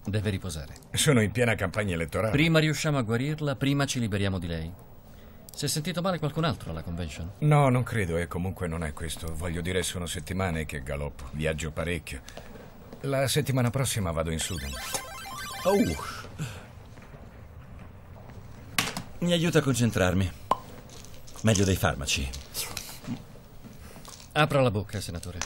Deve riposare. Sono in piena campagna elettorale. Prima riusciamo a guarirla, prima ci liberiamo di lei. Si è sentito male qualcun altro alla convention? No, non credo, e comunque non è questo. Voglio dire, sono settimane che galoppo. Viaggio parecchio. La settimana prossima vado in Sudan. Mi aiuta a concentrarmi. Meglio dei farmaci. Apra la bocca, senatore.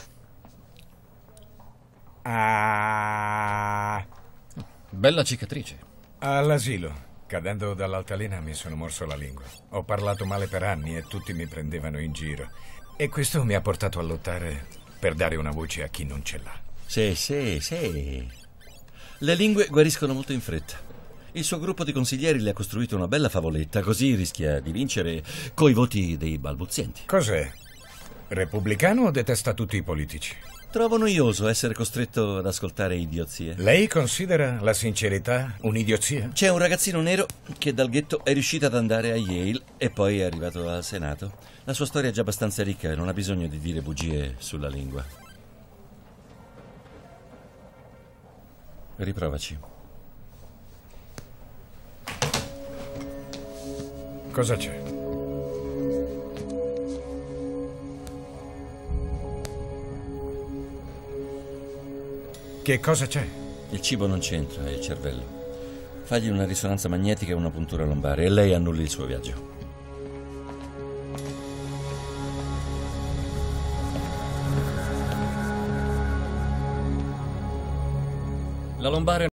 Bella cicatrice. All'asilo. Cadendo dall'altalena mi sono morso la lingua. Ho parlato male per anni e tutti mi prendevano in giro. E questo mi ha portato a lottare per dare una voce a chi non ce l'ha. Sì. Le lingue guariscono molto in fretta. Il suo gruppo di consiglieri le ha costruito una bella favoletta, così rischia di vincere coi voti dei balbuzienti. Cos'è? Repubblicano o detesta tutti i politici? Trovo noioso essere costretto ad ascoltare idiozie. Lei considera la sincerità un'idiozia? C'è un ragazzino nero che dal ghetto è riuscito ad andare a Yale e poi è arrivato al Senato. La sua storia è già abbastanza ricca e non ha bisogno di dire bugie sulla lingua. Riprovaci. Cosa c'è? Che cosa c'è? Il cibo non c'entra, è il cervello. Fagli una risonanza magnetica e una puntura lombare e lei annulli il suo viaggio. La lombare